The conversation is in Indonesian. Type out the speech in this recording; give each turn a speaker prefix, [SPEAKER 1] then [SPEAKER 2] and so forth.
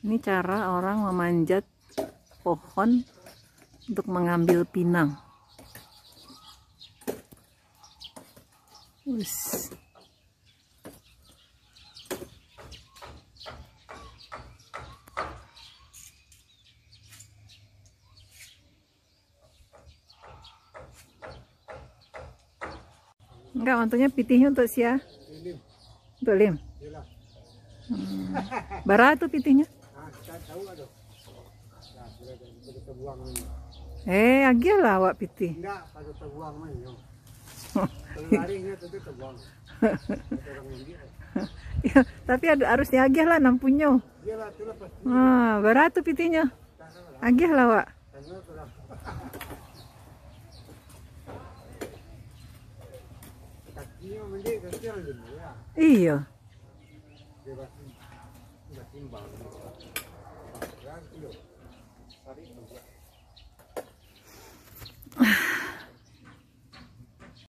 [SPEAKER 1] Ini cara orang memanjat pohon untuk mengambil pinang. Us. Enggak, mantunya pitihnya untuk sia. Untuk lim. Bara tuh pitihnya. Agih lah awak pitih.
[SPEAKER 2] Enggak, pada terbuang main. Larinya tentu terbuang.
[SPEAKER 1] Ya, tapi harusnya agih lah nampunya.
[SPEAKER 2] Iyalah, itulah pasti.
[SPEAKER 1] Bara tuh pitihnya. Agih lah wak.
[SPEAKER 2] Kakinya mendek, kaki orang dulu ya.
[SPEAKER 1] Iya.
[SPEAKER 2] Bebas, udah timbang. Berapa kilo? Sari juga.